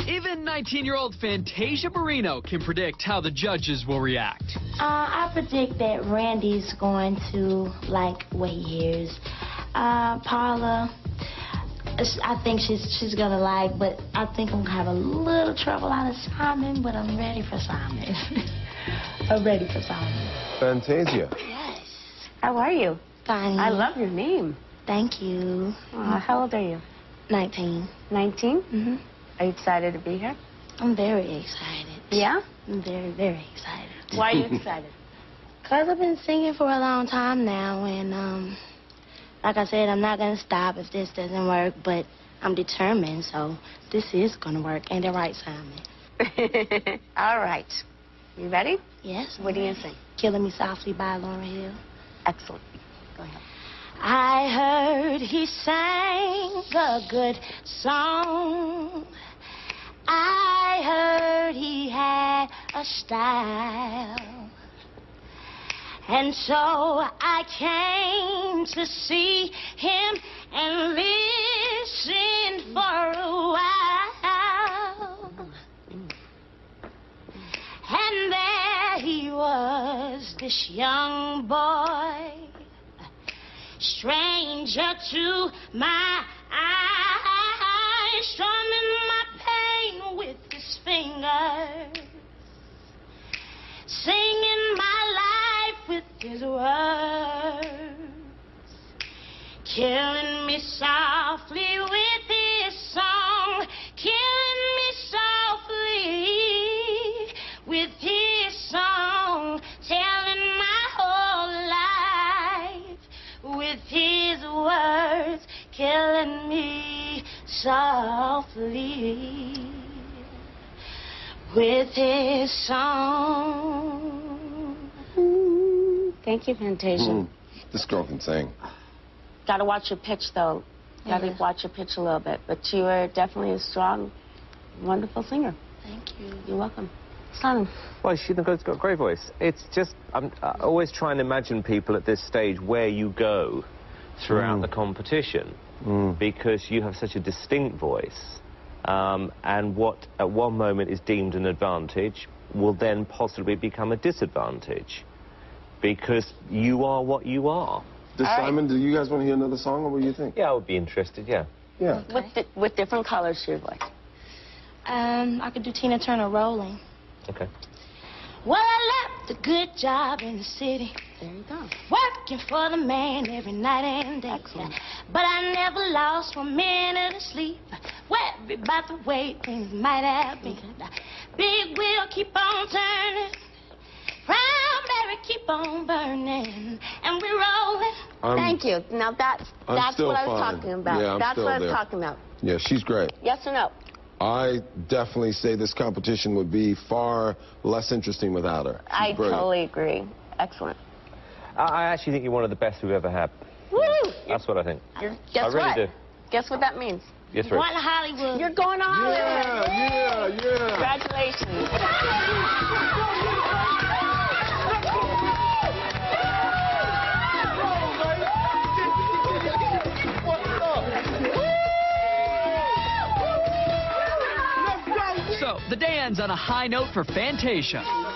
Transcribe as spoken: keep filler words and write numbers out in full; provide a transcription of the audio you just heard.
Even nineteen-year-old Fantasia Barrino can predict how the judges will react. Uh, I predict that Randy's going to like what he hears. Uh, Paula, I think she's she's gonna like, but I think I'm gonna have a little trouble out of Simon, but I'm ready for Simon. I'm ready for Simon. Fantasia. Yes. How are you? Fine. I love your name. Thank you. Uh, how old are you? nineteen. nineteen? Mm-hmm. Are you excited to be here? I'm very excited. Yeah? I'm very, very excited. Why are you excited? Because I've been singing for a long time now, and, um, like I said, I'm not going to stop if this doesn't work, but I'm determined, so this is going to work. Ain't that right, Simon? All right. You ready? Yes. What do you sing? Killing Me Softly by Lauryn Hill. Excellent. Go ahead. I heard he sang a good song. I heard he had a style. And so I came to see him and listen for a while. And there he was, this young boy, stranger to my eyes, strumming my pain with his fingers, singing my life with his words, killing me softly with his song, killing me softly with his song, telling my whole life with his words, killing me softly with his song. Thank you, Fantasia. Mm, this girl can sing. Gotta watch your pitch, though. Gotta Yeah. watch your pitch a little bit. But you are definitely a strong, wonderful singer. Thank you. You're welcome. Simon. Well, she's got a great voice. It's just, I'm uh, always trying to imagine people at this stage where you go throughout Mm. the competition, Mm. because you have such a distinct voice, um, and what at one moment is deemed an advantage will then possibly become a disadvantage, because you are what you are. Does All right. Simon, do you guys want to hear another song, or what do you think? Yeah, I would be interested, yeah. Yeah. Okay. With, di with different colors to your voice. Um, I could do Tina Turner, Rolling. Okay. Well, I left a good job in the city, There you go. working for the man every night and day. Excellent. But I never lost one minute of sleep, worried about the way things might have been. Big wheel keep on turning, cranberry keep on burning, and we're rolling. I'm, Thank you. Now that's I'm that's still what I was fine. talking about. Yeah, I'm that's still what I was there. talking about. Yeah, she's great. Yes or no? I definitely say this competition would be far less interesting without her. She's I brilliant. totally agree. Excellent. I, I actually think you're one of the best we've ever had. Woo! That's what I think. You're, guess I really what? do. Guess what that means? You're through. Going to Hollywood. You're going to Hollywood. Yeah, yeah, yeah. Congratulations. So, the day ends on a high note for Fantasia.